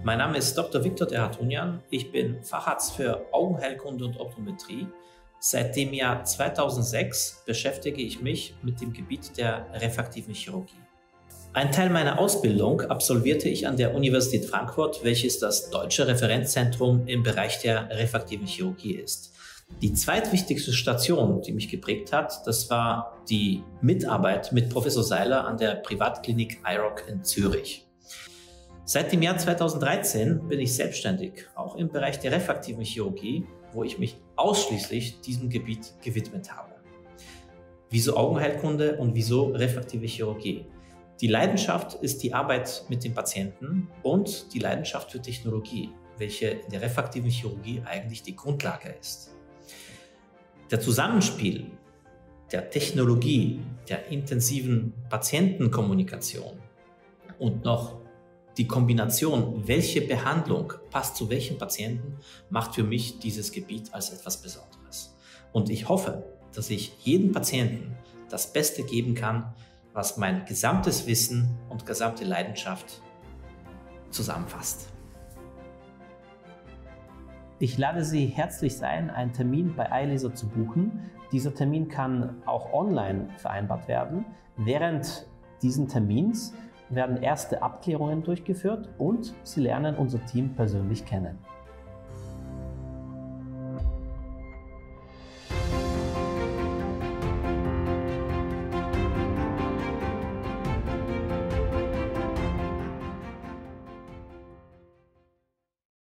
Mein Name ist Dr. Viktor Terhatunian. Ich bin Facharzt für Augenheilkunde und Optometrie. Seit dem Jahr 2006 beschäftige ich mich mit dem Gebiet der refraktiven Chirurgie. Ein Teil meiner Ausbildung absolvierte ich an der Universität Frankfurt, welches das deutsche Referenzzentrum im Bereich der refraktiven Chirurgie ist. Die zweitwichtigste Station, die mich geprägt hat, das war die Mitarbeit mit Professor Seiler an der Privatklinik IROC in Zürich. Seit dem Jahr 2013 bin ich selbstständig, auch im Bereich der refraktiven Chirurgie, wo ich mich ausschließlich diesem Gebiet gewidmet habe. Wieso Augenheilkunde und wieso refraktive Chirurgie? Die Leidenschaft ist die Arbeit mit den Patienten und die Leidenschaft für Technologie, welche in der refraktiven Chirurgie eigentlich die Grundlage ist. Der Zusammenspiel der Technologie, der intensiven Patientenkommunikation und noch die Kombination, welche Behandlung passt zu welchem Patienten, macht für mich dieses Gebiet als etwas Besonderes. Und ich hoffe, dass ich jedem Patienten das Beste geben kann, was mein gesamtes Wissen und gesamte Leidenschaft zusammenfasst. Ich lade Sie herzlich ein, einen Termin bei iLaser zu buchen. Dieser Termin kann auch online vereinbart werden. Während diesen Termins werden erste Abklärungen durchgeführt und Sie lernen unser Team persönlich kennen.